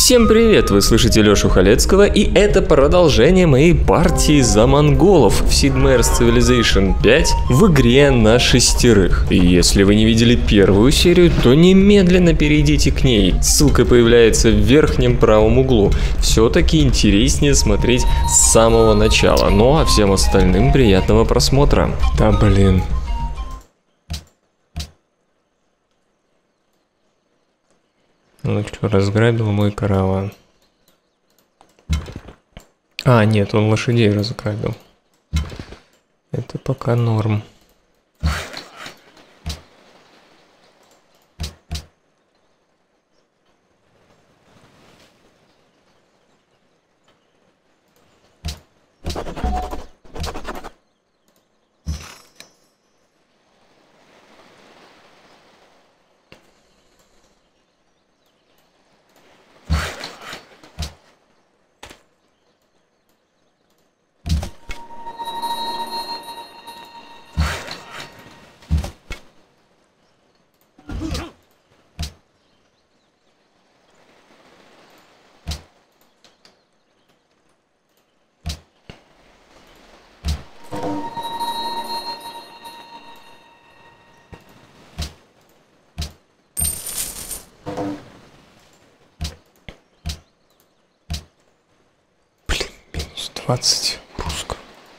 Всем привет, вы слышите Лёшу Халецкого, и это продолжение моей партии за монголов в Sid Meier's Civilization 5 в игре на шестерых. И если вы не видели первую серию, то немедленно перейдите к ней, ссылка появляется в верхнем правом углу. Все-таки интереснее смотреть с самого начала, ну а всем остальным приятного просмотра. Да блин. Ну что, разграбил мой караван. А, нет, он лошадей разграбил. Это пока норм. Минус 20 пуск.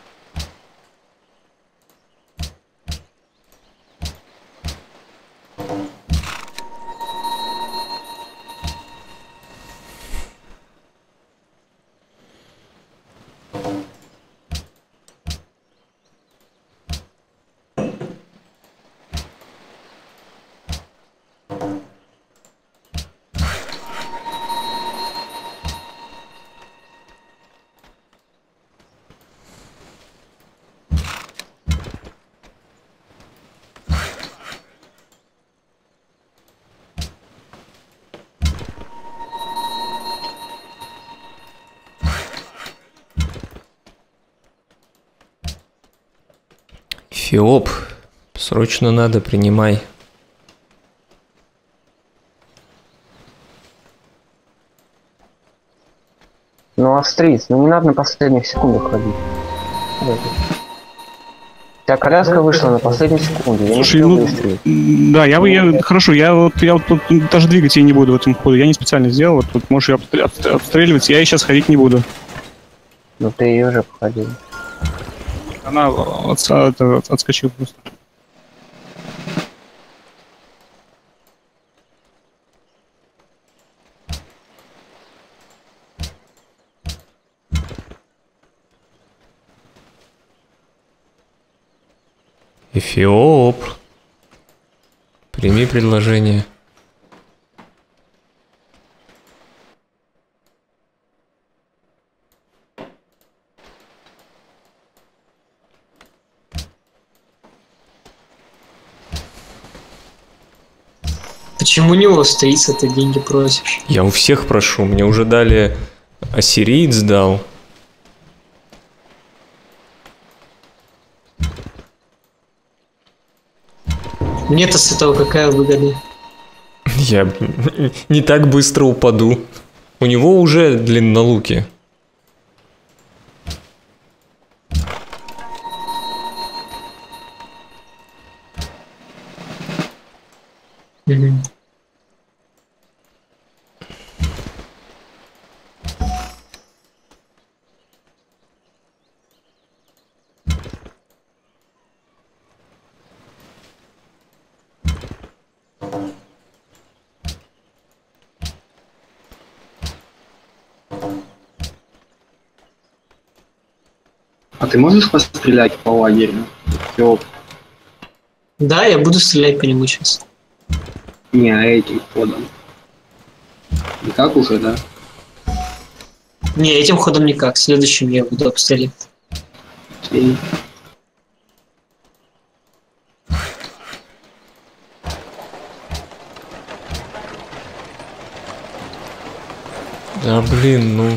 Фиоп, срочно надо, принимай. Ну, австриец, ну не надо на последних секундах ходить. У тебя коляска вышла на последнюю секунду, я Слушай, не ну, быстрее. да, хорошо, я вот тут даже двигать я не буду в этом ходу, я не специально сделал, вот тут можешь ее обстреливать, я сейчас ходить не буду. Ну ты ее уже походил. Она отскочила просто. Эфиоп, прими предложение. Почему не у австрийца ты деньги просишь? Я у всех прошу, мне уже дали, ассириец дал. Мне-то с этого какая выгода? Я не так быстро упаду. У него уже длиннолуки. Мгм. А ты можешь пострелять по лагерю? Всё. Да, я буду стрелять по нему сейчас. Не, этим ходом. Никак уже, да? Не, этим ходом никак. Следующим я буду обстрелять. Окей. Да блин, ну...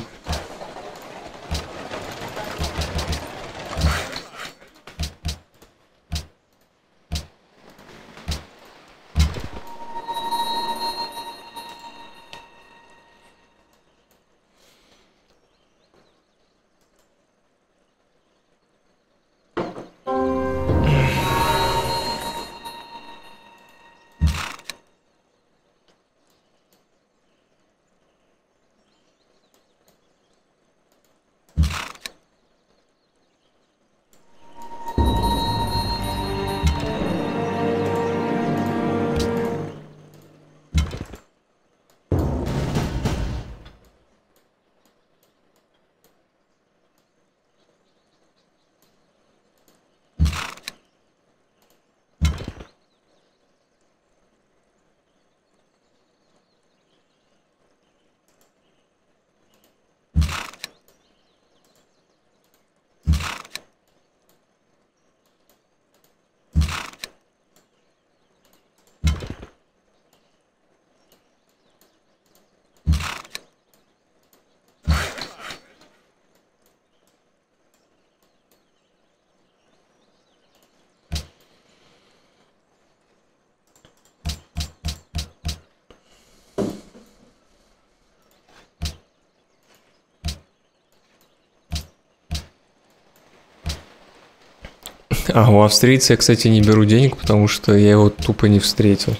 А у австрийца я, кстати, не беру денег, потому что я его тупо не встретил.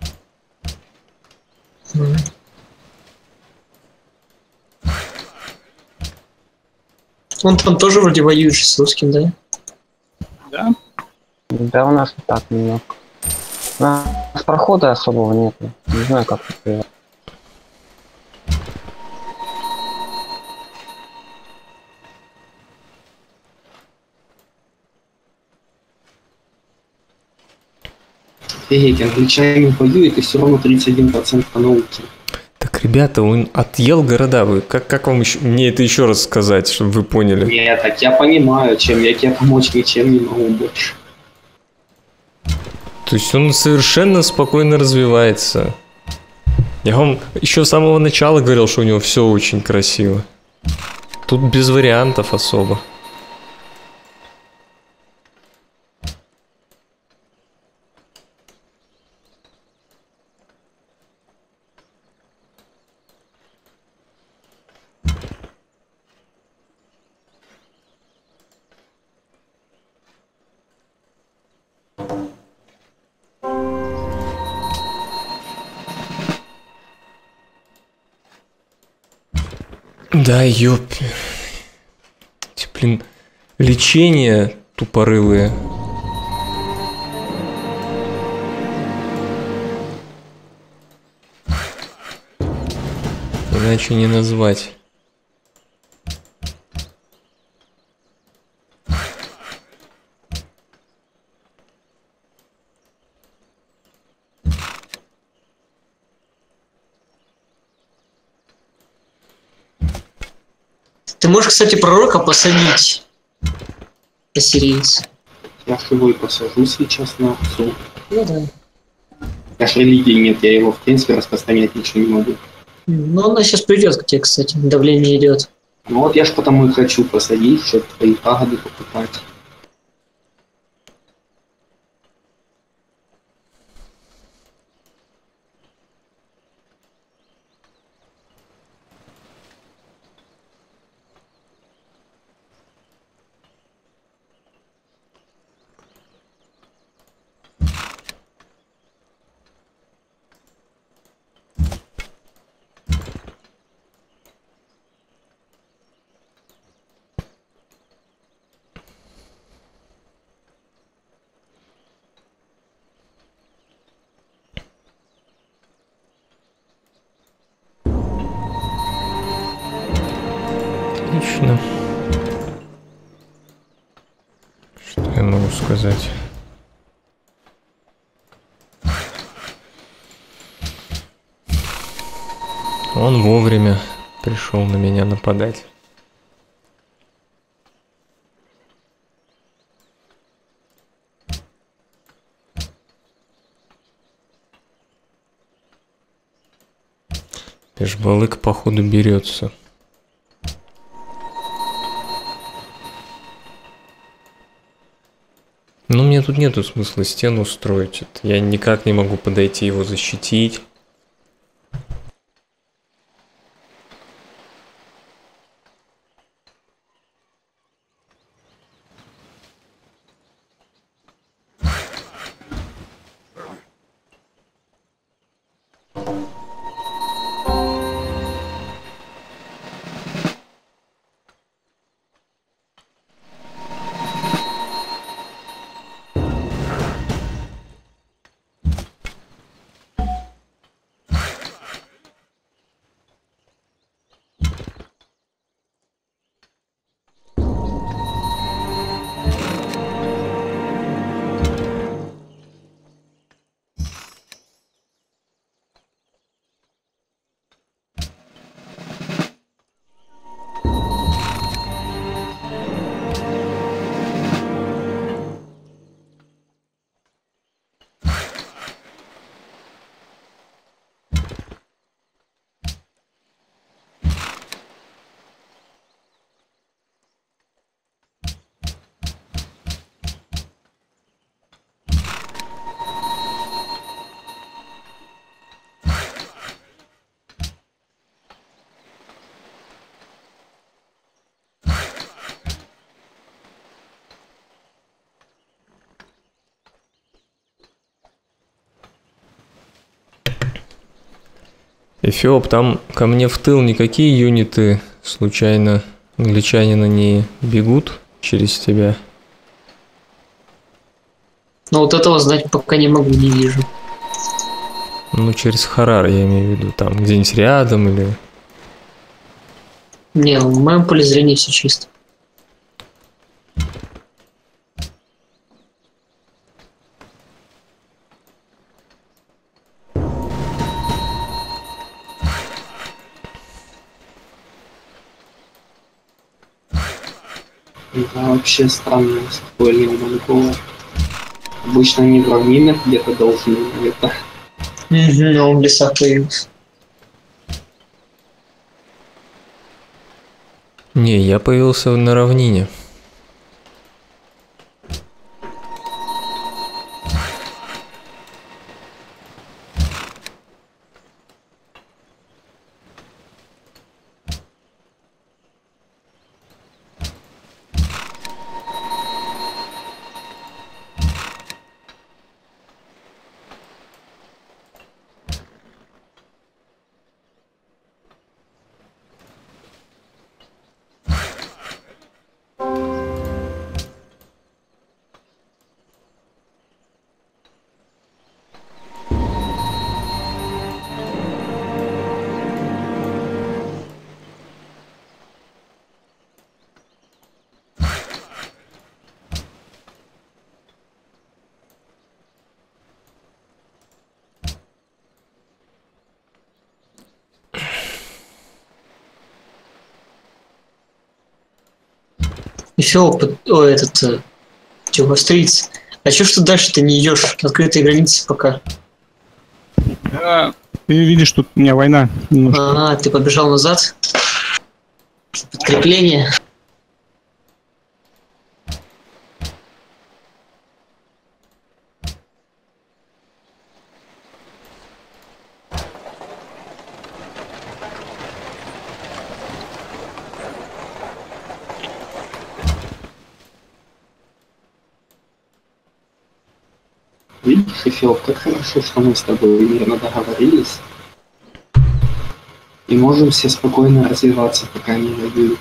Мгм. Он там тоже вроде воюет с русским, да? Да? Да, у нас вот так немножко. У нас прохода особого нет. Не знаю, как это. Офигеть, англичане воюют, и все равно 31% по науке. Так, ребята, он отъел города. Вы как вам мне это еще раз сказать, чтобы вы поняли? Нет, так я понимаю, чем я тебе помочь ничем не могу больше. То есть он совершенно спокойно развивается. Я вам еще с самого начала говорил, что у него все очень красиво. Тут без вариантов особо. Да, ёпи. Эти, блин, лечения тупорылые. Иначе не назвать. Ты можешь, кстати, пророка посадить, ассирийц. Я с тобой посажу сейчас на овцу. Ну да. Я ж религии нет, я его в принципе распространять ничего не могу. Ну, она сейчас придет к тебе, кстати. Давление идет. Ну вот я ж потому и хочу посадить, чтобы твои пагоды покупать. Отлично. Что я могу сказать? Он вовремя пришел на меня нападать. Пешбалык, походу, берется. Ну, мне тут нету смысла стену строить. Я никак не могу подойти его защитить. Эфиоп, там ко мне в тыл никакие юниты случайно англичанина не бегут через тебя? Но вот этого знать пока не могу, не вижу. Ну, через Харар, я имею в виду, там где-нибудь рядом или... Не, в моем поле зрения все чисто. Это вообще странное использование монголов. Обычно они в равнинах где-то должны, это Но он в лесах появился. Не, я появился на равнине. Эфиоп, чего, австриец. А чё ж ты дальше-то не идешь? Открытые границы пока. Ты видишь, тут у меня война немножко. Ты побежал назад? Подкрепление? видишь, Эфиоп, как хорошо, что мы с тобой мирно договорились. И можем все спокойно развиваться, пока они воюют.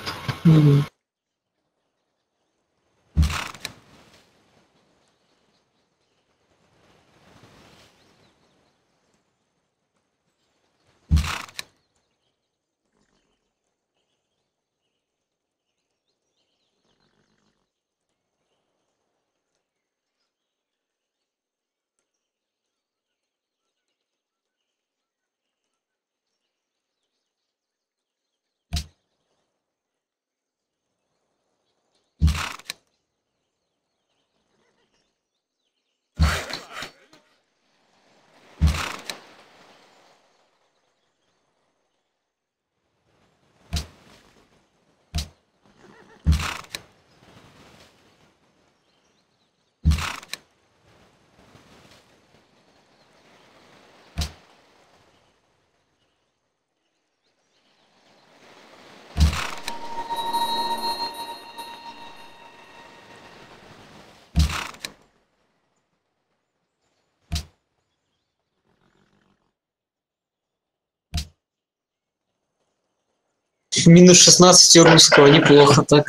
Минус 16 у русского, неплохо так.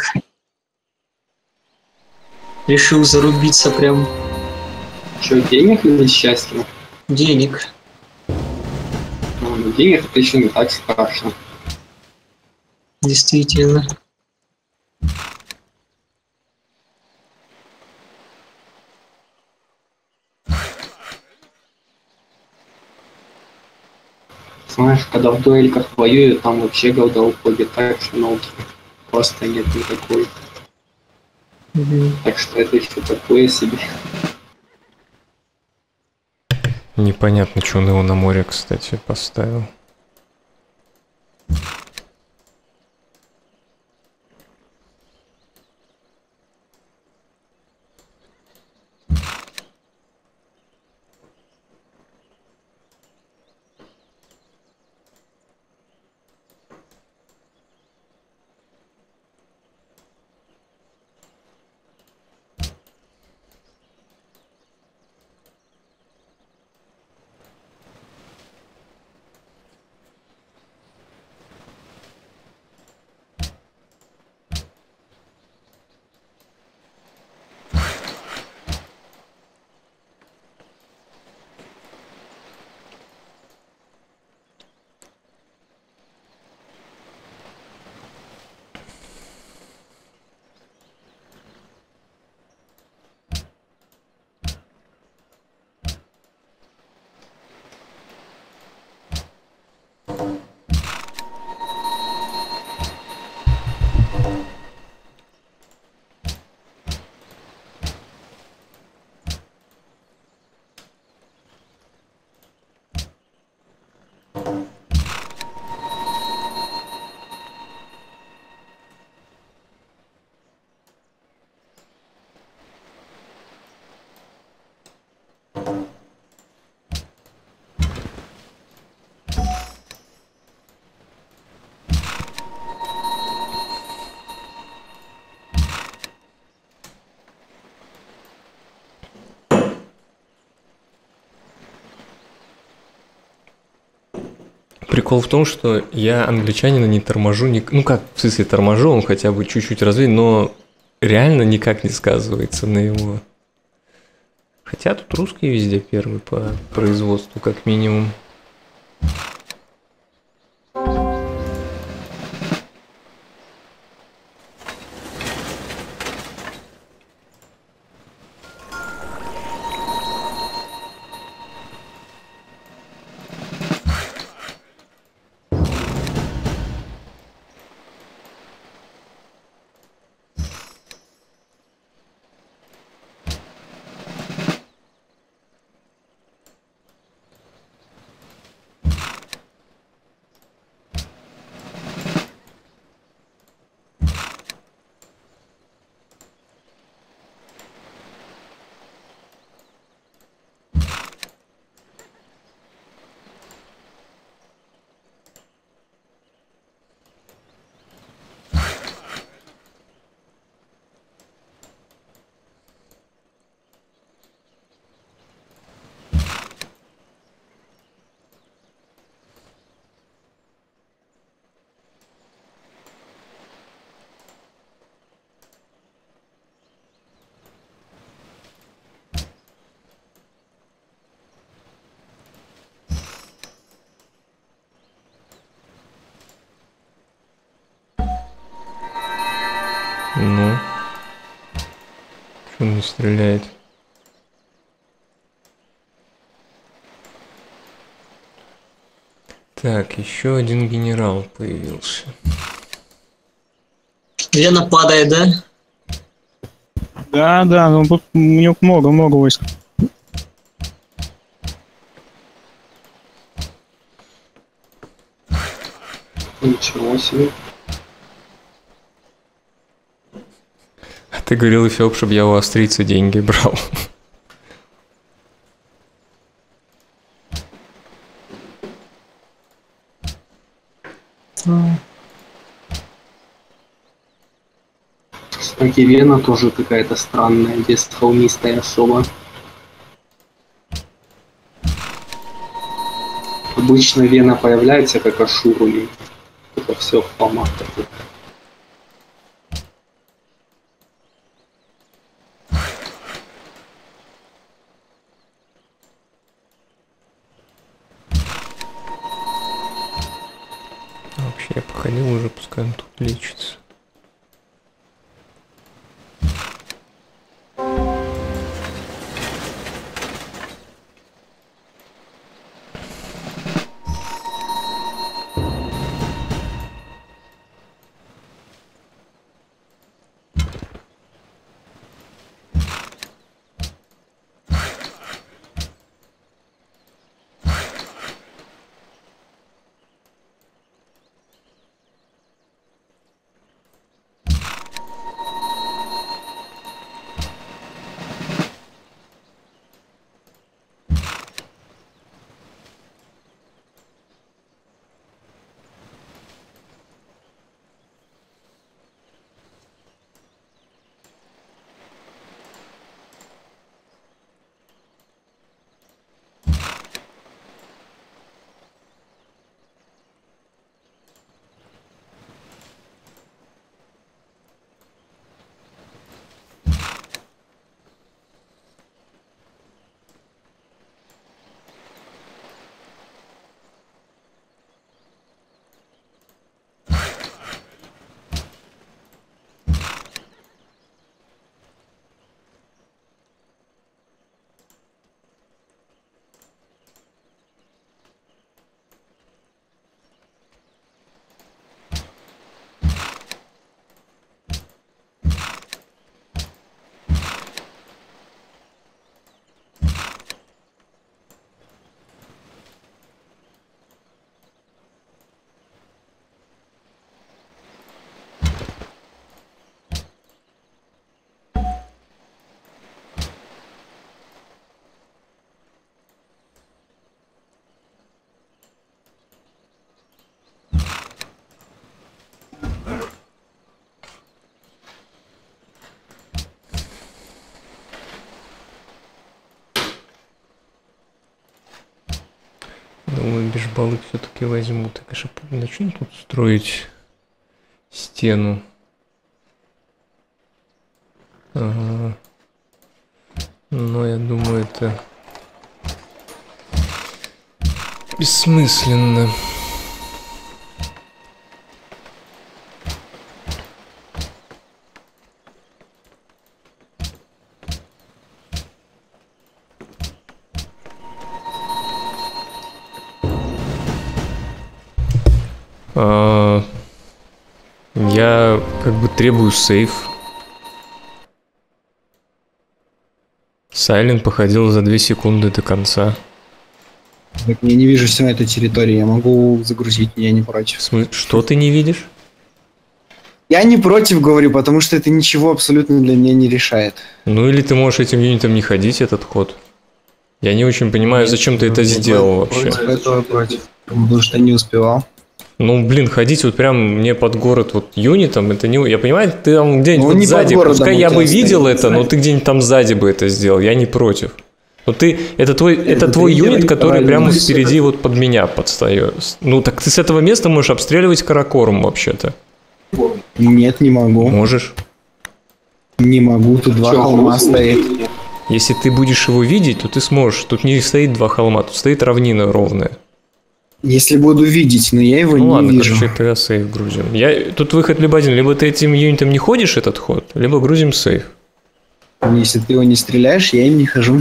Решил зарубиться прям. Что, денег или счастья? Денег. Ну, денег это еще не так страшно. Действительно. Знаешь, когда в дуэльках воюют, там вообще голда уходит так, что науки просто нет никакой. Так что это еще такое себе. Непонятно, что он его на море, кстати, поставил. Прикол в том, что я англичанина не торможу, ну как, в смысле торможу, он хотя бы чуть-чуть развит, но реально никак не сказывается на его. Хотя тут русские везде первые по производству, как минимум. Ну, что он не стреляет? Так, еще один генерал появился. Вена падает, да? Да, ну тут у него много войск. Ничего себе. А ты говорил, Эфиоп, чтобы я у австрийца деньги брал. Кстати, Вена тоже какая-то странная, бесхолмистая особа. Обычно Вена появляется как Ашуру, и это все в холмах таких. Вообще, я походил уже, пускай он тут лечится. бежбалык все-таки возьму. Так, конечно, начну тут строить стену. Ага. Но я думаю, это бессмысленно. Я как бы требую сейф. Сайлент походил за 2 секунды до конца. Так я не вижу все на этой территории, я могу загрузить, я не против. Что ты не видишь? Я не против, говорю, потому что это ничего абсолютно для меня не решает. Ну или ты можешь этим юнитом не ходить, этот ход. Я не очень понимаю, зачем ты это сделал вообще. Против этого против, потому что не успевал. Ну, блин, ходить вот прям мне под город вот юнитом, это не... Я понимаю, ты там где-нибудь вот сзади, пускай я бы видел это, но ты где-нибудь там сзади бы это сделал, я не против. Вот ты, это твой юнит, который прямо впереди вот под меня подстает. Ну, так ты с этого места можешь обстреливать каракором вообще-то. Нет, не могу. Можешь. Не могу, тут 2 холма стоит. Если ты будешь его видеть, то ты сможешь. Тут не стоит 2 холма, тут стоит равнина ровная. Если буду видеть, но я его ну, не ладно, вижу. короче, тогда сейф грузим. Тут выход либо один, либо ты этим юнитом не ходишь этот ход, либо грузим сейф. Если ты его не стреляешь, я им не хожу.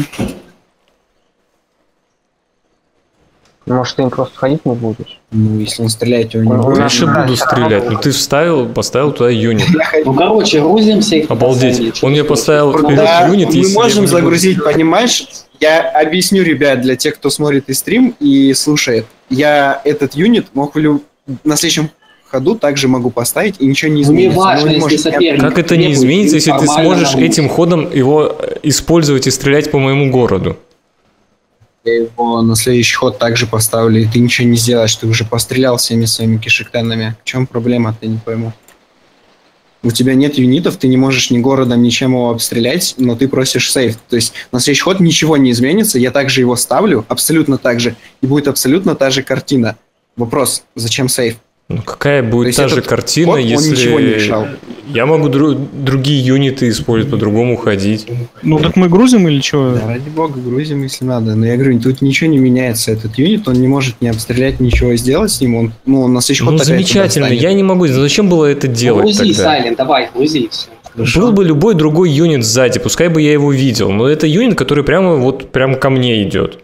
Может, ты им просто ходить не будешь? Ну, если он стреляет, его не Ну, будет. Конечно, буду стрелять. Ну, ты поставил туда юнит. Ну, короче, грузимся. их Обалдеть. поставили. Он мне поставил вперед Да, юнит, мы если можем я его не загрузить, понимаешь? Я объясню, ребят, для тех, кто смотрит и стрим, и слушает. Я этот юнит мог на следующем ходу также могу поставить, и ничего не Ну, не изменится. важно, Он не если может соперник. Как это не требует, изменится, если ты формально сможешь нам этим ходом его использовать и стрелять по моему городу? Я его на следующий ход также поставлю, и ты ничего не сделаешь, ты уже пострелял всеми своими кишектенами. В чем проблема, ты не пойму. У тебя нет юнитов, ты не можешь ни городом, ничем его обстрелять, но ты просишь сейф. То есть на следующий ход ничего не изменится, я также его ставлю, абсолютно так же, и будет абсолютно та же картина. Вопрос, зачем сейф? Ну, какая будет та же этот картина, ход, он ничего не если решал. я могу другие юниты использовать, по-другому ходить? Ну так мы грузим или что? Да, ради бога, грузим, если надо. Но я говорю, тут ничего не меняется. Этот юнит, он не может не обстрелять, ничего сделать с ним. Он на следующий ход Ну, опять замечательно, туда я не могу. Зачем было это делать Грузи, тогда? Сайлент, давай, грузи, и все. Был бы любой другой юнит сзади, пускай бы я его видел, но это юнит, который прямо ко мне идет.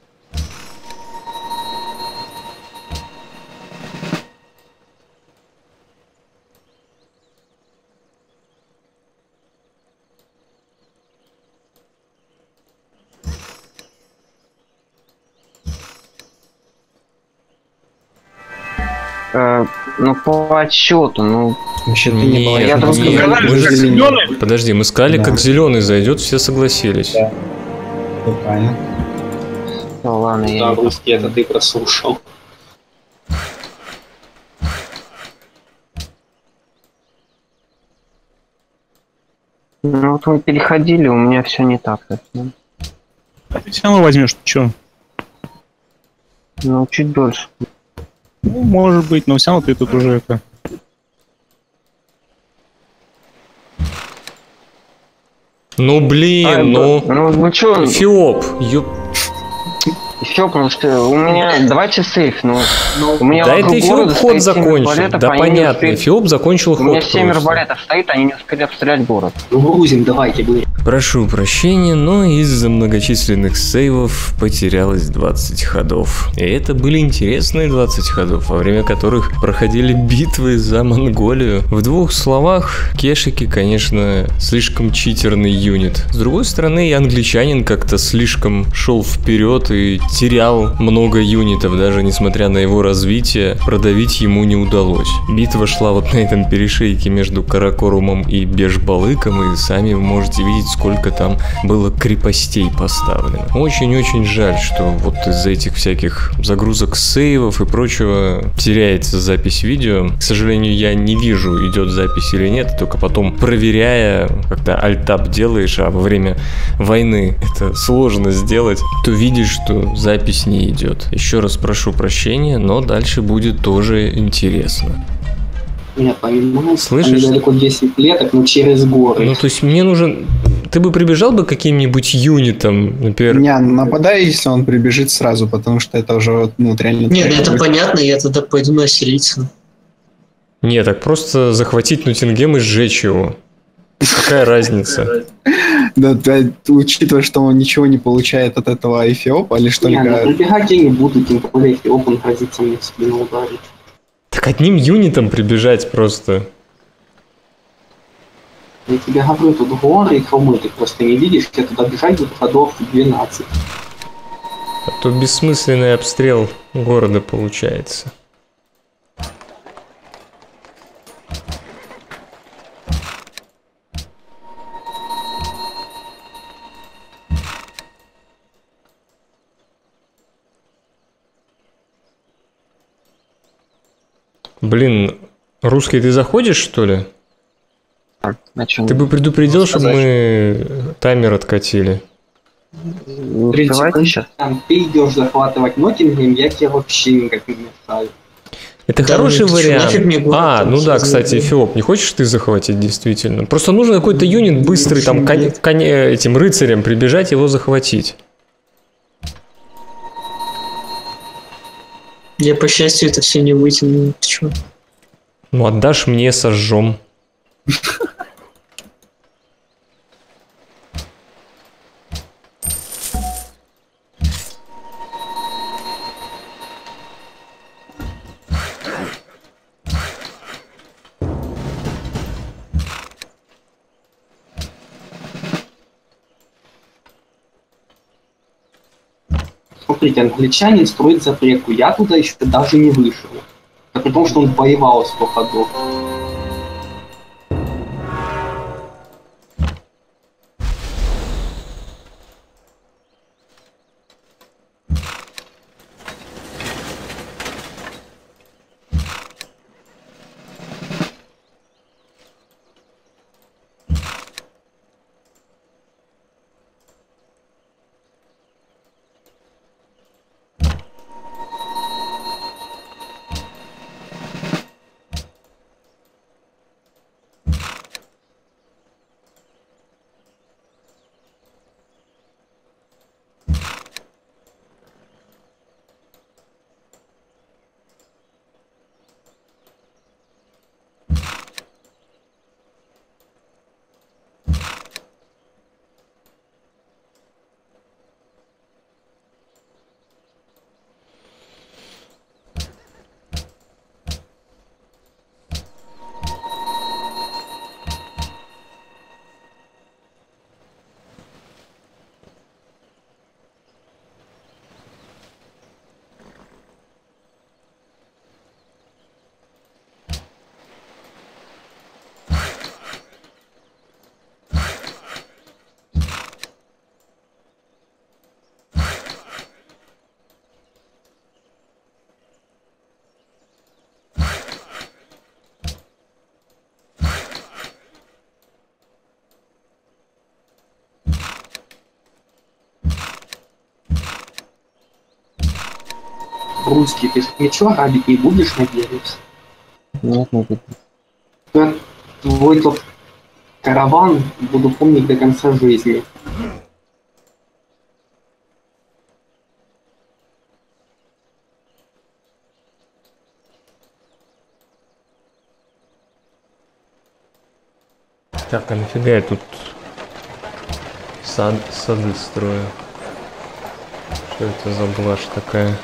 Ну, по отсчету, ну... Вообще ты Нет, не молодец. я думаю, нет, сказали, мы же- как зелёный. Подожди, мы сказали, Да. как зеленый зайдет, все согласились. Да. Правильно. Ну, ладно, я... Да, русский, это ты прослушал. Ну, вот мы переходили, у меня все не так. Ну, Ты все равно возьмешь, что? ну, чуть дольше. Ну, может быть, но все равно ты тут уже это... Ну блин, Ну чё, Фиоп, все, потому что у меня... Давайте сейф, ну... У меня да вокруг это города Фиоп ход стоит 7 закончил, арбалетов, да они не понятно, успели- Фиоп закончил У меня ход 7 просто. арбалетов стоит, они не успели обстрелять город. Ну, грузим, давайте, говори. Прошу прощения, но из-за многочисленных сейвов потерялось 20 ходов. И это были интересные 20 ходов, во время которых проходили битвы за Монголию. В 2 словах, кешики, конечно, слишком читерный юнит. С другой стороны, и англичанин как-то слишком шел вперед и терял много юнитов, даже несмотря на его развитие, продавить ему не удалось. Битва шла вот на этом перешейке между Каракорумом и Бежбалыком, и сами вы можете видеть, сколько там было крепостей поставлено. Очень-очень жаль, что вот из-за этих всяких загрузок сейвов и прочего теряется запись видео. К сожалению, я не вижу, идет запись или нет, только потом проверяя, когда альтап делаешь, а во время войны это сложно сделать, то видишь, что запись не идет. Еще раз прошу прощения, но дальше будет тоже интересно. Я понимаю. Слышишь? Недалеко 10 клеток, но через горы. Ну, то есть мне нужен... Ты бы прибежал бы к каким-нибудь юнитам, например... Не, нападай, если он прибежит сразу, потому что это уже вот, ну, вот реально... Нет, это понятно, я тогда пойду населиться. Не, так просто захватить Ноттингем и сжечь его. Какая разница? Да, учитывая, что он ничего не получает от этого Эфиопа, лишь Не, ну только... прибегать я не буду, тем более Эфиоп, он грозится мне в спину ударить. Так одним юнитом прибежать просто. Я тебе говорю, тут горы и холмы, ты просто не видишь, я туда бежать буду ходов 12. А то бессмысленный обстрел города получается. Блин, русский, ты заходишь, что ли? На чем? Ты бы предупредил, чтобы мы таймер откатили. Не 30 успеваете секунд. сейчас? Там ты идешь захватывать Ноттингем, я тебе вообще никак не мешаю. Это Да, хороший ну ты чё, вариант. нафиг мне город А, там ну да, создать? кстати, Эфиоп, не хочешь ты захватить, действительно? Просто нужно какой-то юнит быстрый, там, этим рыцарям прибежать, его захватить. Я, по счастью, это все не вытяну. Ты чё? Ну, отдашь мне, сожжем. Смотрите, англичанин строит запретку, я туда еще даже не вышел. Да при том, что он воевал 100 ходов. Русский, ты ничего арабить не будешь, надеюсь? Нет, не видно. Я твой тот караван буду помнить до конца жизни. Так, а нафига я тут сады строю? Что это за блажь такая?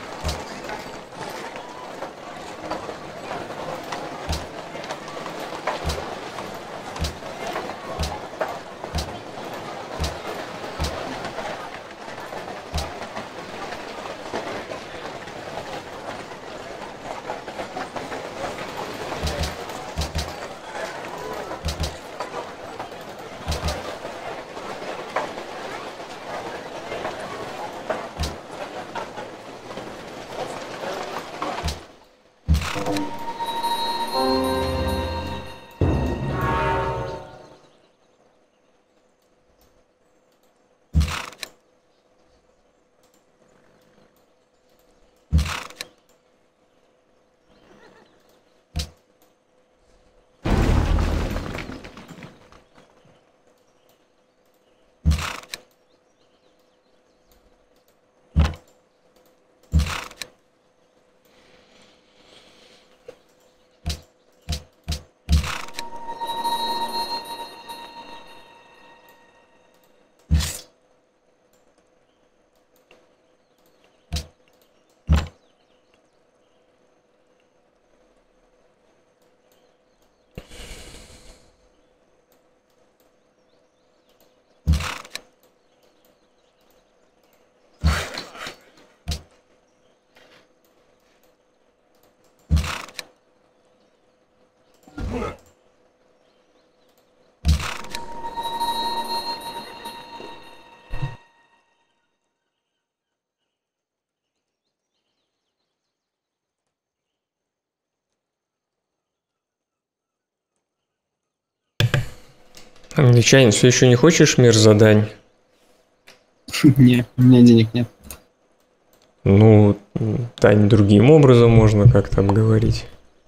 Англичанин, все еще не хочешь мир задань? Не, у меня денег нет. Ну, Тань, другим образом можно как-то обговорить.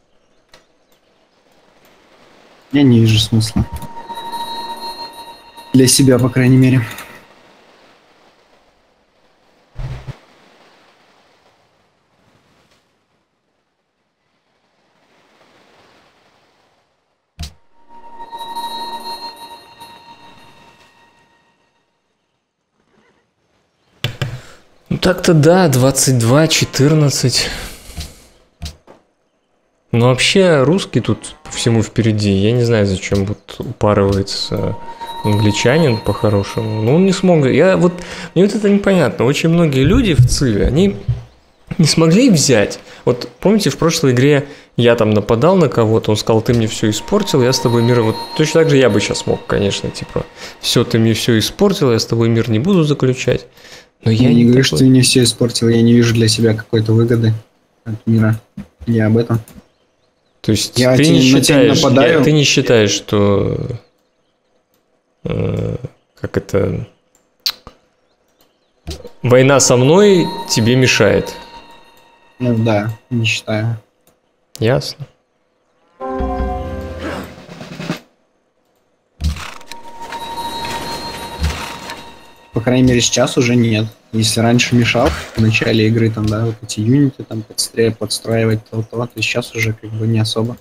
Я не вижу смысла. Для себя, по крайней мере. Ну так-то да, 22-14. Но вообще русский тут по всему впереди. Я не знаю, зачем вот упарывается англичанин по-хорошему. Ну, он не смог. Мне вот это непонятно. Очень многие люди в ЦИВе, они не смогли взять. Вот помните, в прошлой игре я там нападал на кого-то, он сказал, ты мне все испортил, я с тобой мир... Вот точно так же я бы сейчас мог, конечно, типа, все, ты мне все испортил, я с тобой мир не буду заключать. Но Я не говорю, что ты мне все испортил, я не вижу для себя какой-то выгоды от мира. Я об этом. То есть Я ты, не на тебя считаешь, нападаю. ты не считаешь, что как это война со мной тебе мешает? Ну да, не считаю. Ясно. По крайней мере, сейчас уже нет. Если раньше мешал в начале игры, там, да, вот эти юниты там подстраивать, то сейчас уже как бы не особо.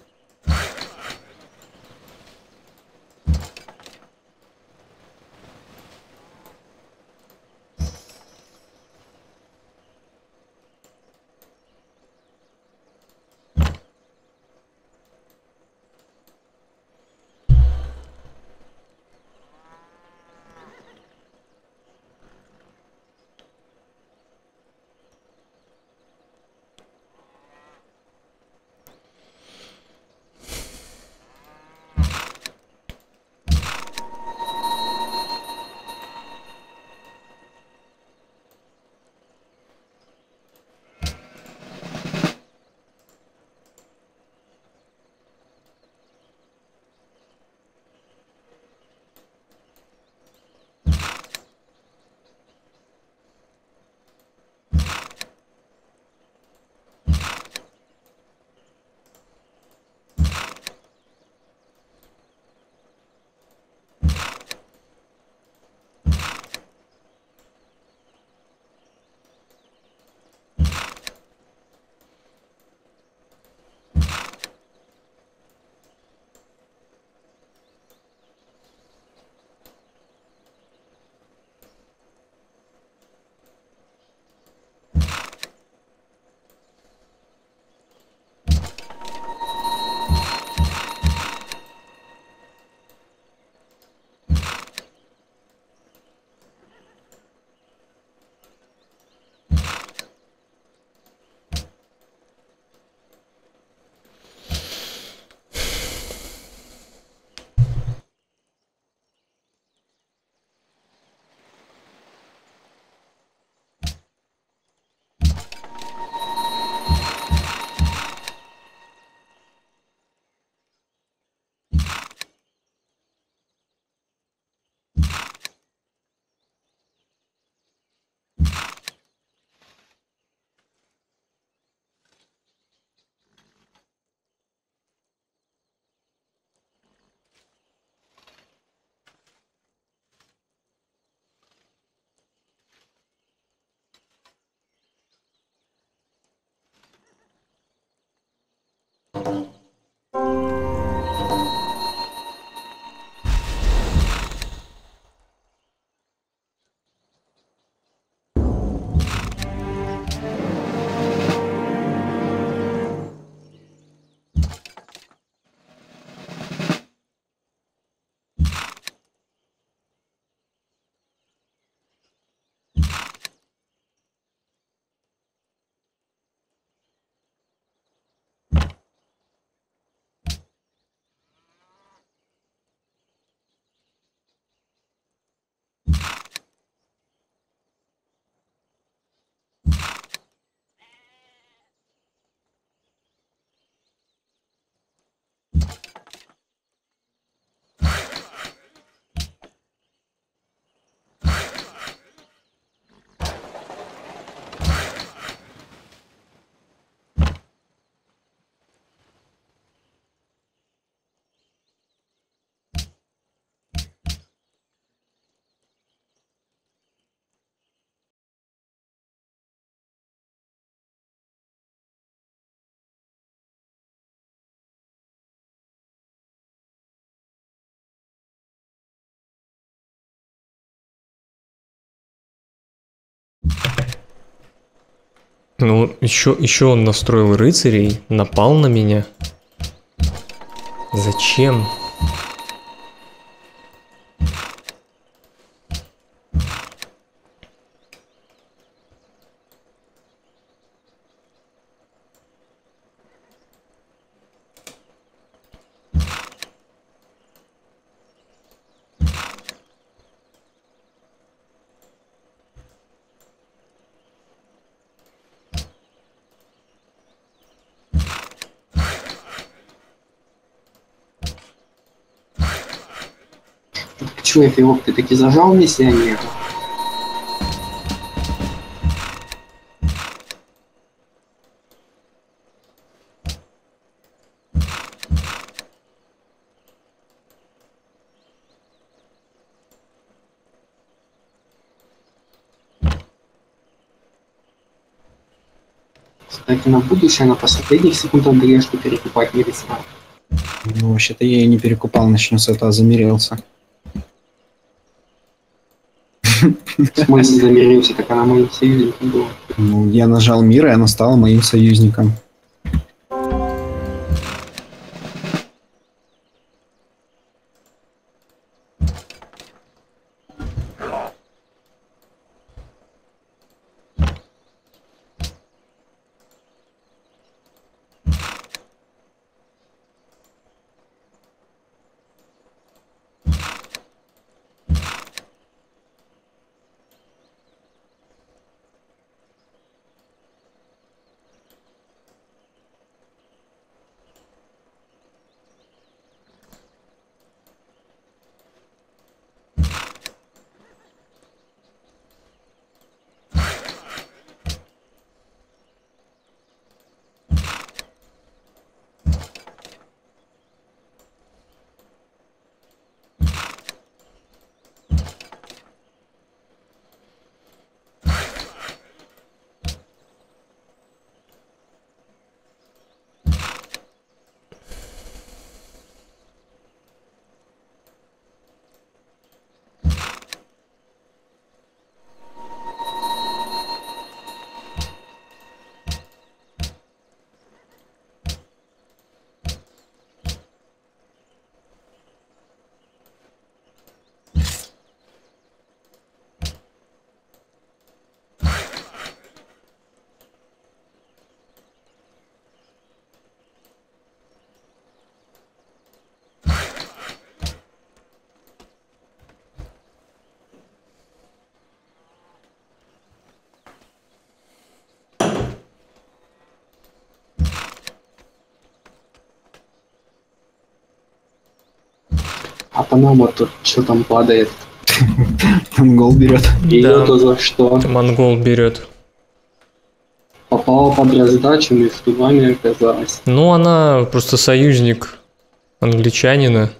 Ну, еще он настроил рыцарей, напал на меня. Зачем? Чего это его ты таки зажал миссионера? Кстати, на будущее, на последних секундах грешку перекупать нельзя. Ну, вообще-то я и не перекупал, начну с этого, замерился. В смысле замерился, так она моим союзником была. Ну, я нажал мир, и она стала моим союзником. А по нам вот тут что там падает? Монгол берет. И Да. это за что? Монгол берет. Попала под раздачу, между вами оказалась. Ну, она просто союзник англичанина.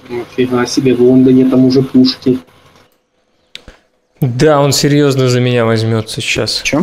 Ну, фига себе, в Лондоне там уже пушки. Да, он серьезно за меня возьмется сейчас. Чем?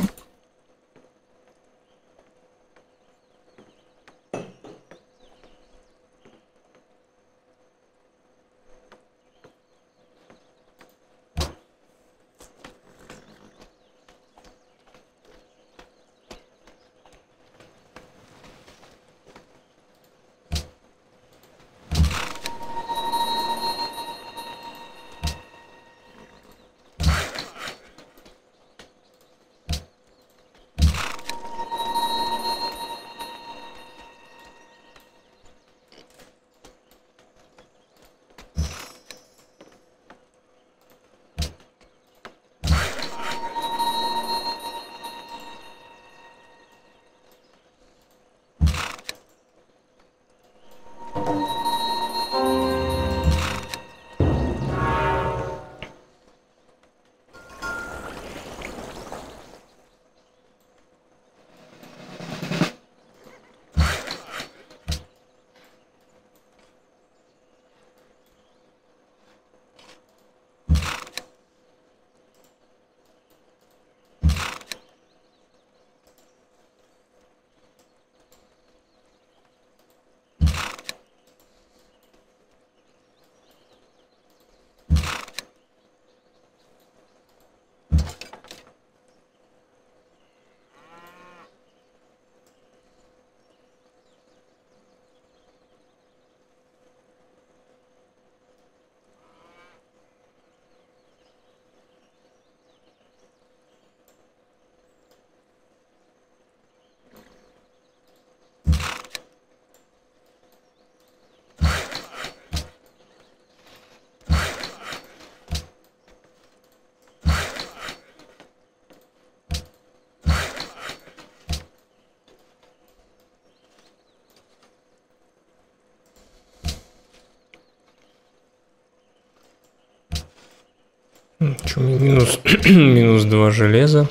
Что, минус, минус 2 железа.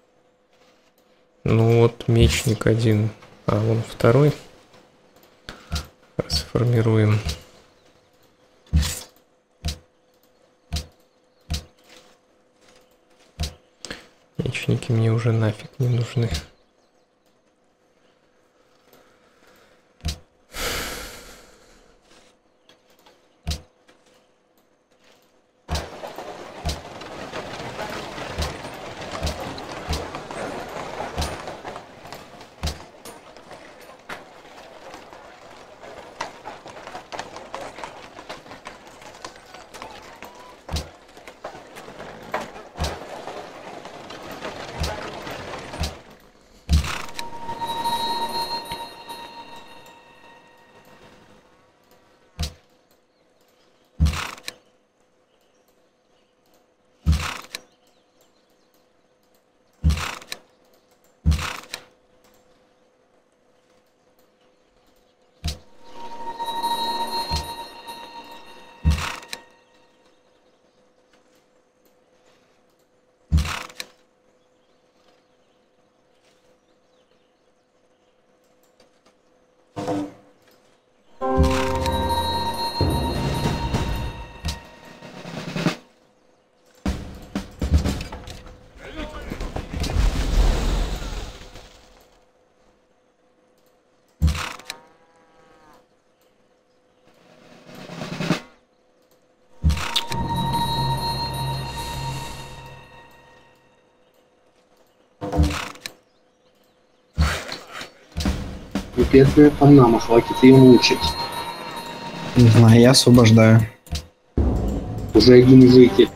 Ну вот, мечник один. А, вон второй. Сформируем. Мечники мне уже нафиг не нужны. Бедная Панама, хватит ее мучить. Не знаю, я освобождаю. Уже один выйти.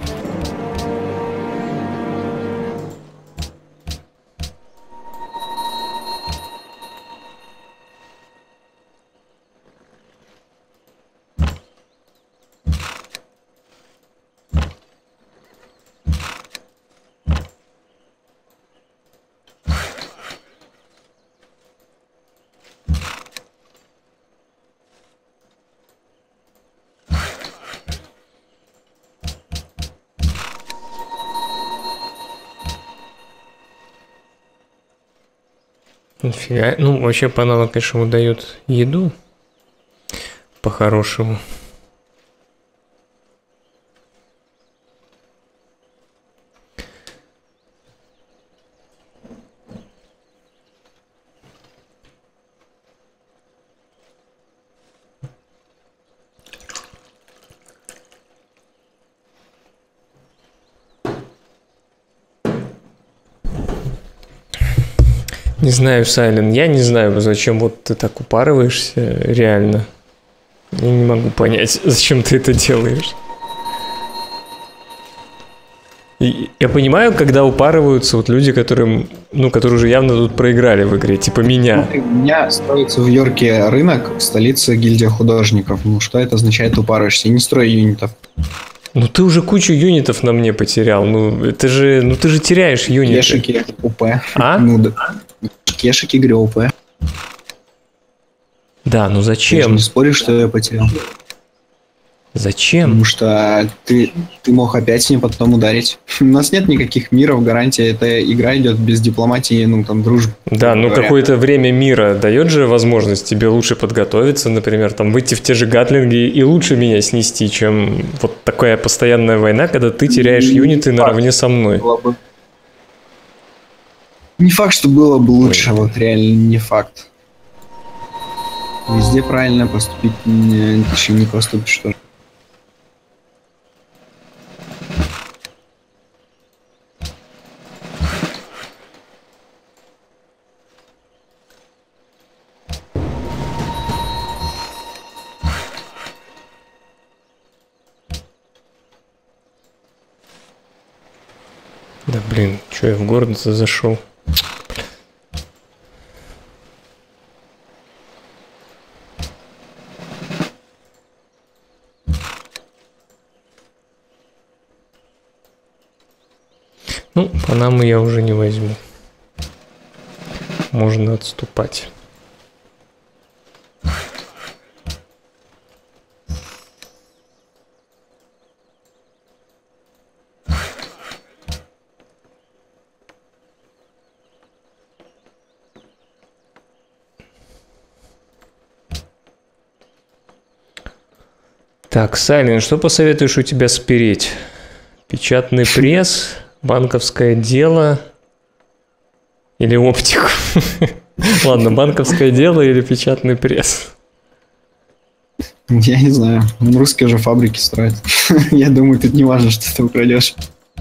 Нифига. Ну, вообще Панама, конечно, ему дает еду. По-хорошему. Не знаю, Сайлен, я не знаю, зачем вот ты так упарываешься, реально. Я не могу понять, зачем ты это делаешь. И я понимаю, когда упарываются вот люди, которые уже явно тут проиграли в игре, типа меня. У меня строится в Йорке рынок, столица гильдия художников. Ну, что это означает упарываешься? Я не строю юнитов. Ну ты уже кучу юнитов на мне потерял. Ты же теряешь юниты. Кешики УП. А? Ну да. Кешики игры УП. Да, ну Я же зачем? не спорю, что я потерял. Зачем? Потому что ты мог опять мне потом ударить. У нас нет никаких миров, гарантии. Эта игра идет без дипломатии, дружбы. Да, какое-то время мира дает же возможность тебе лучше подготовиться, например, там выйти в те же гатлинги и лучше меня снести, чем вот такая постоянная война, когда ты теряешь юниты наравне со мной. Не факт, что было бы лучше, вот реально не факт. Везде правильно поступить, ты не поступишь, что ли. Да блин, что я в город-то зашел? Ну, Панаму я уже не возьму. Можно отступать. Так, Сайлен, что посоветуешь у тебя спереть? Печатный пресс, банковское дело или оптику? Ладно, банковское дело или печатный пресс? Я не знаю. Русские же фабрики строят. Я думаю, тут не важно, что ты украдешь.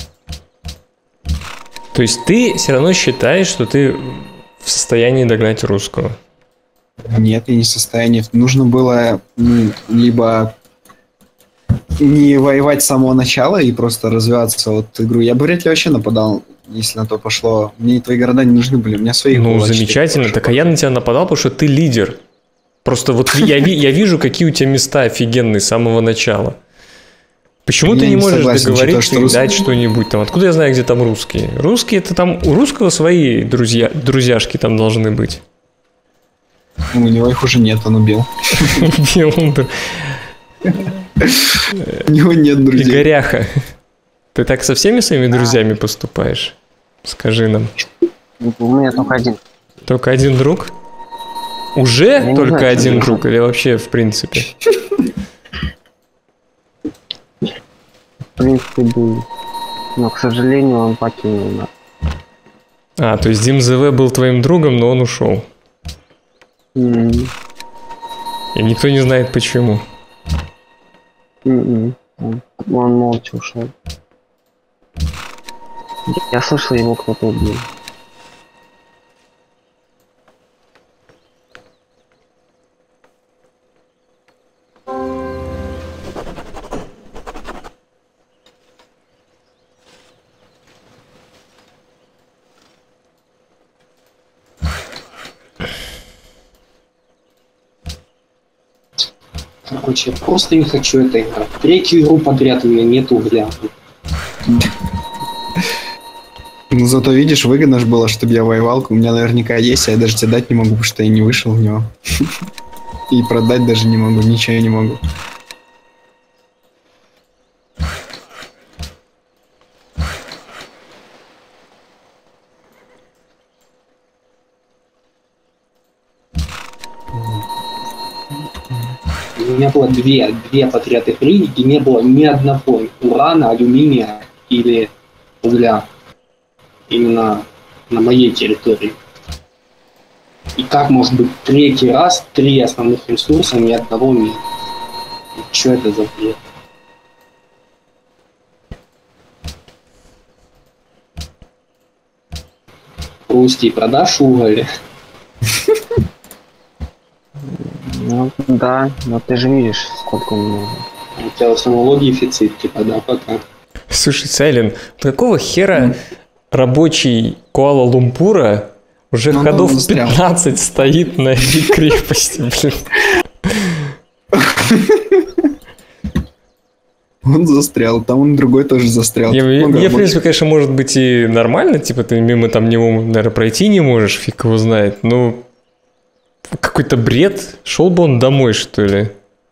То есть ты все равно считаешь, что ты в состоянии догнать русского? Нет, я не в состоянии. Нужно было либо не воевать с самого начала и просто развиваться вот игру. Я бы вряд ли вообще нападал, если на то пошло. Мне твои города не нужны были, у меня свои. Ну, замечательно. Так а я на тебя нападал, потому что ты лидер. Просто вот я вижу, какие у тебя места офигенные с самого начала. Почему ты не можешь договориться и дать что-нибудь там? Откуда я знаю, где там русские? Русские, это там у русского свои друзьяшки там должны быть. У него их уже нет, он убил. Убил он. У него нет друзей. Игоряха, ты так со всеми своими друзьями поступаешь? Скажи нам. У меня только один. Только один друг? Уже Я только знаю, один друг или вообще в принципе? В принципе, был. Но, к сожалению, он покинул нас. А, то есть Дим ЗВ был твоим другом, но он ушел. И никто не знает почему. Он молча ушел. Я слышал, его кто-то убил. Короче, я просто не хочу это играть. Третью игру подряд у меня нет угля. Ну зато видишь, выгодно же было, чтобы я воевал. У меня наверняка есть, а я даже тебе дать не могу, потому что я не вышел в него. И продать даже не могу, ничего не могу. У меня было две подряд игры, и не было ни одного урана, алюминия или угля именно на моей территории. И как может быть третий раз 3 основных ресурса, ни одного нет? Что это за бред? Русти, продашь уголь? Ну, да, но ты же видишь, сколько мне нужно. У тебя самого дефицит, типа, да, пока. Слушай, Сайлен, какого хера рабочий Куала-Лумпура уже Ну, ходов он застрял. 15 стоит на этой крепости, блин? Он застрял, там он другой тоже застрял. Я, Тут я, много я, в рабочих. принципе, конечно, может быть и нормально, типа ты мимо там него, наверное, пройти не можешь, фиг его знает, но какой-то бред. Шел бы он домой, что ли?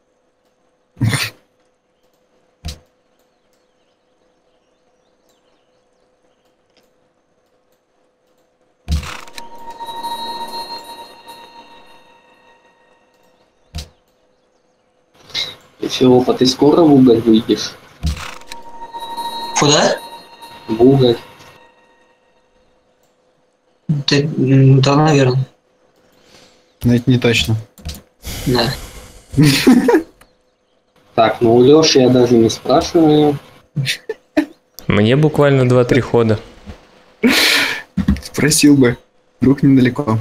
Филопа, ты скоро в уголь выйдешь? Куда? В уголь. Ты, да, наверное. Но это не точно. Да. Так, ну у Лёши я даже не спрашиваю. Мне буквально 2-3 хода. Спросил бы. Вдруг недалеко.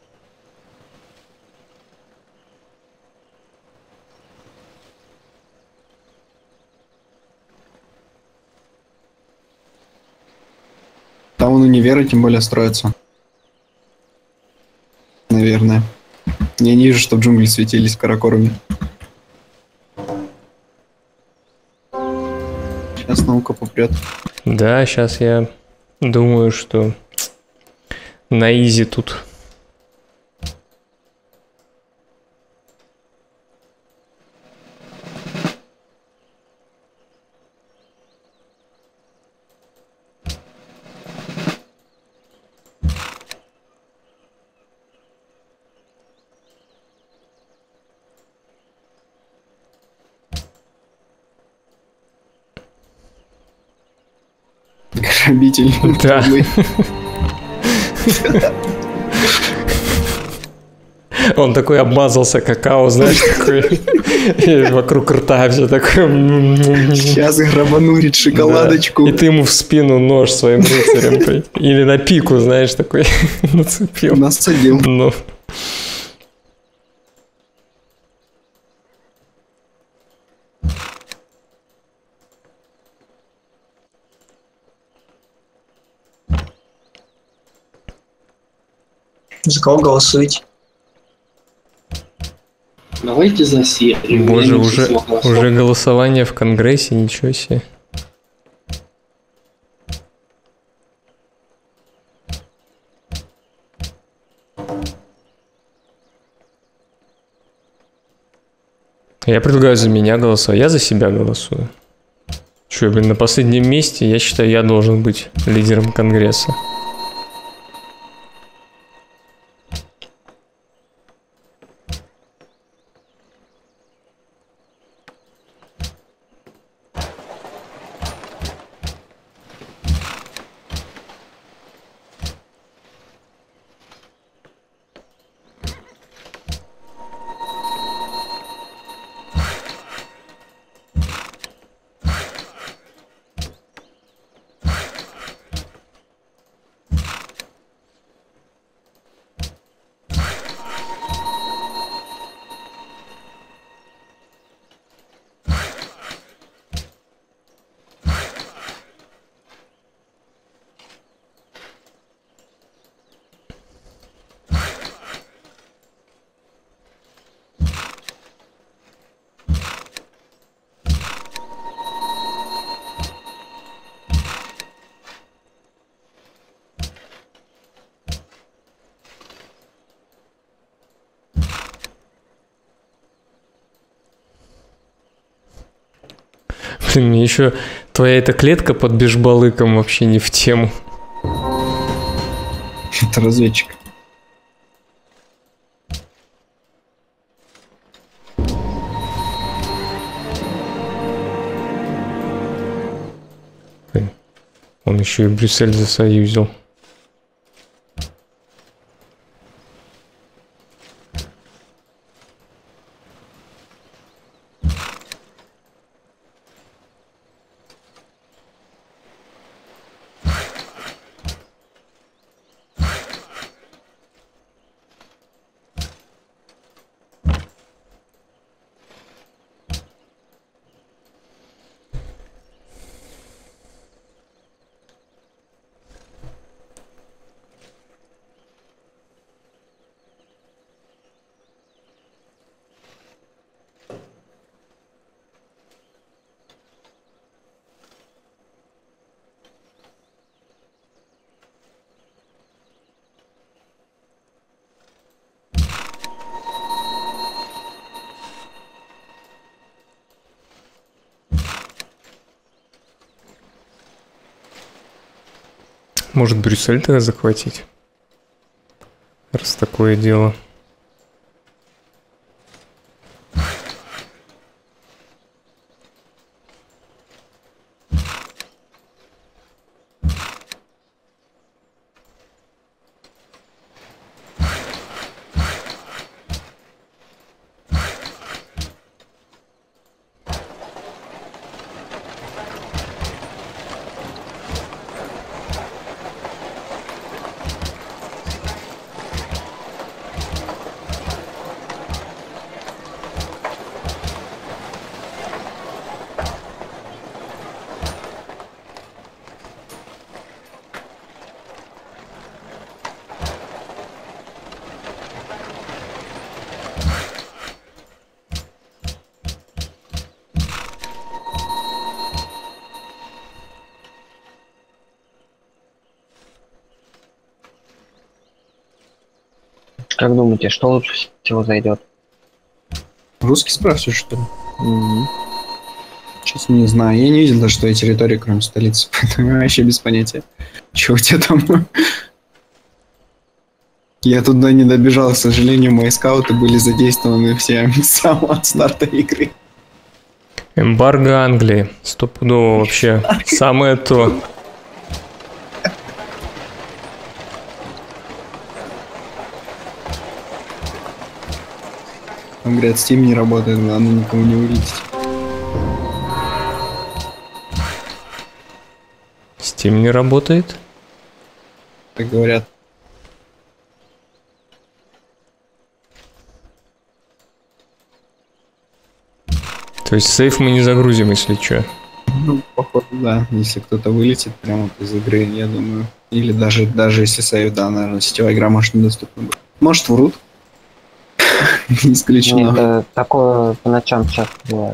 Там он универы тем более строится. Наверное. Я не вижу, что джунгли светились каракорами. Сейчас наука попрет. Да, сейчас я думаю, что на изи тут. Грабитель. Да. Подлый. Он такой обмазался какао, знаешь, такой. И вокруг рта все такое. Сейчас грабанурит шоколадочку. Да. И ты ему в спину нож своим рыцарем. Или на пику, знаешь, такой нацепил. Насадил. Ну. За кого голосуете? Давайте за серию. Боже, Я не уже число голосов. голосование в Конгрессе, ничего себе. Я предлагаю за меня голосовать. Я за себя голосую. Че, блин, на последнем месте, я считаю, я должен быть лидером Конгресса. Блин, мне еще твоя эта клетка под бешбалыком вообще не в тему. Это разведчик. Блин, он еще и Брюссель засоюзил. Может, Брюссель тогда захватить? Раз такое дело. Как думаете, что лучше всего зайдет? Русский спрашиваешь, что ли? Честно, не знаю. Я не видел даже твоей территории, кроме столицы. Поэтому я вообще без понятия. Чего у тебя там? Я туда не добежал, к сожалению. Мои скауты были задействованы все с самого старта игры. Эмбарго Англии. Стопудово вообще. Самое то. Там, говорят, Steam не работает, главное никого не вылететь. Steam не работает? Так говорят. То есть сейф мы не загрузим, если что. Ну, походу, да. Если кто-то вылетит прямо вот из игры, я думаю. Или даже если сейф, да, наверное, сетевая игра может недоступна быть. Может, врут. Не исключено. Это такое по ночам часто бывает.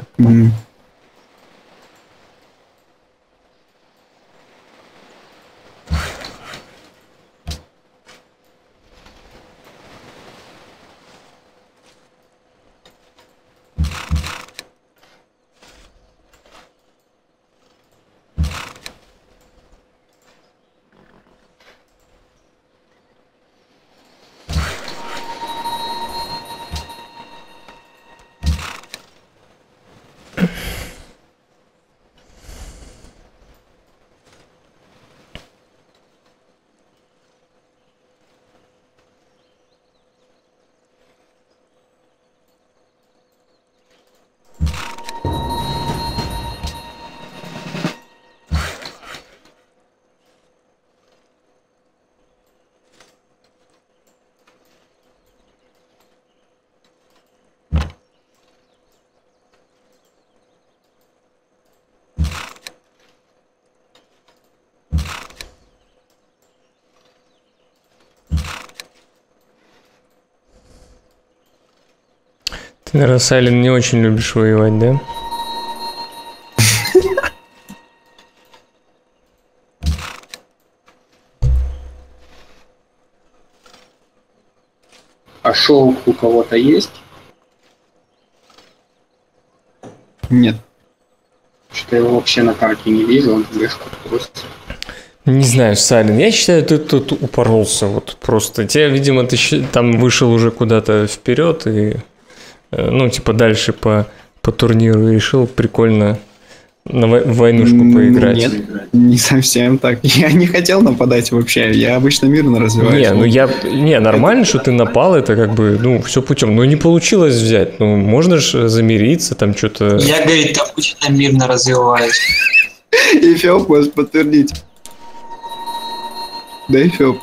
Ты, наверное, Сайлен, не очень любишь воевать, да? А шоу у кого-то есть? Нет. Что-то я его вообще на карте не вижу, он в бешку просто. Не знаю, Сайлен, я считаю, ты тут упоролся вот просто. Тебе, видимо, ты там вышел уже куда-то вперед и, ну, типа дальше по турниру и решил прикольно на войнушку поиграть. Нет, не совсем так. Я не хотел нападать вообще, я обычно мирно развиваюсь. Не, нормально, что ты напал, это как бы, ну, все путем. Но не получилось взять, ну, можно же замириться, там что-то... Я, говорит, обычно мирно развиваюсь. И Фёб может подтвердить. Да и Фёб.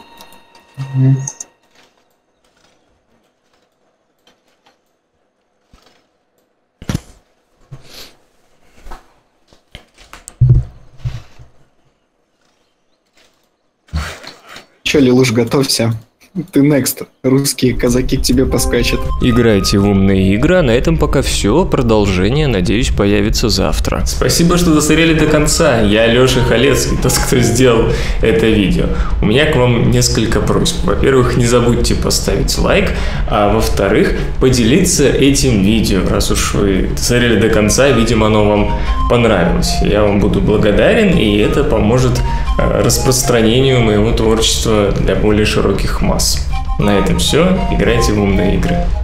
Чё, Лилуш, готовься. Ты next. Русские казаки к тебе поскачут. Играйте в умные игры, а на этом пока все. Продолжение, надеюсь, появится завтра. Спасибо, что досмотрели до конца. Я Леша Халецкий, тот, кто сделал это видео. У меня к вам несколько просьб. Во-первых, не забудьте поставить лайк, а во-вторых, поделиться этим видео. Раз уж вы досмотрели до конца, видимо, оно вам понравилось. Я вам буду благодарен, и это поможет распространению моего творчества для более широких масс. На этом все. Играйте в умные игры.